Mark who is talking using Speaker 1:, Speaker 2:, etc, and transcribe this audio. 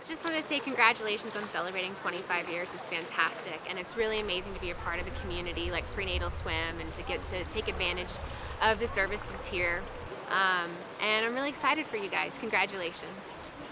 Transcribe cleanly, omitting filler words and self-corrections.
Speaker 1: Just want to say congratulations on celebrating 25 years. It's fantastic, and it's really amazing to be a part of a community like Prenatal Swim and to get to take advantage of the services here. And I'm really excited for you guys. Congratulations.